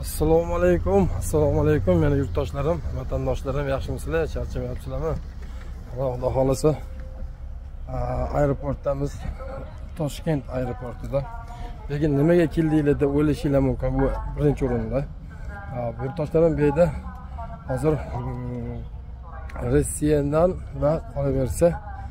Assalomu alaykum meni yurtdoshlarim, vatandoshlarim, yaxshimisizlar? Charchamayapsizlarmi? Xudo xolisa aeroportdamiz, Toshkent aeroportida. Lekin nimaga keldinglar deb o'ylashinglar mumkin, bu birinchi o'rinda. Yurtdoshlarim bu yerda hozir Rossiyadan va qolaversa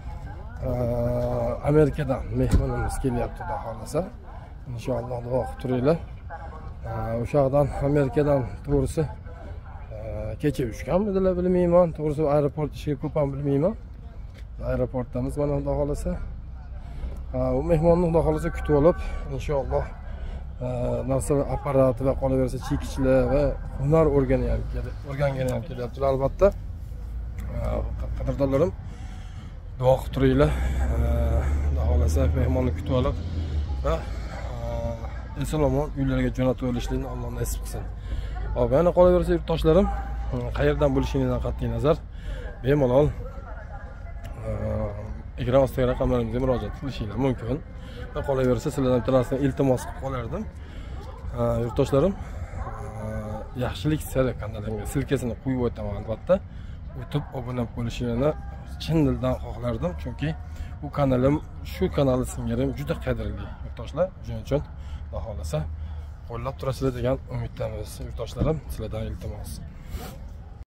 Amerikadan mehmonimiz kelyapti, xudo xolisa. Inshaalloh duo qilib turinglar. O'sha yoqdan Amerikadan to'g'risi kecha uchganmidilar bilmayman, to'g'risi aeroport ishiga ko'p ham bilmayman. Aeroportdamiz mana xudo xolisa. U mehmonni xudo xolisa kutib olib, inshaalloh narsa apparati va qolaversa chekichlar va hunar o'rgangani ham kelyaptilar albatta. Qadrdonlarim, duo qilib turinglar. Xudo xolisa mehmonni kutib olib va eson-omon uylariga jo'natib olishlikni Alloh nasib qilsin. Hop, yana qolaversa yurtdoshlarim, qayerdan bo'lishingizdan qat'iy nazar bemalol ekran ostidagi raqamlarimizga murojaat qilishingiz mumkin. Va qolaversa sizlardan bitta narsani iltimos qilib qolardim. Yurtdoshlarim, yaxshilik sari kanalimga silkasini qo'yib o'taman albatta. O'tib obuna bo'lishingizni chin dildan xohlardim, chunki bu kanalim shu kanalni singari juda qadrli yurtdoshlar. Shuning uchun Xudo xolasa qo'llab turasizlar degan umiddamiz yurtdoshlarim, sizlardan iltimos.